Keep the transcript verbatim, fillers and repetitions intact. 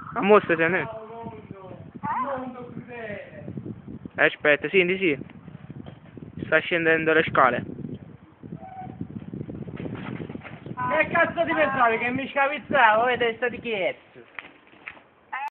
A mostra se ne. Aspetta, senti, sì. Sta scendendo le scale. Che cazzo ti pensavi che mi scavizzavo, eh, testa di chiesa?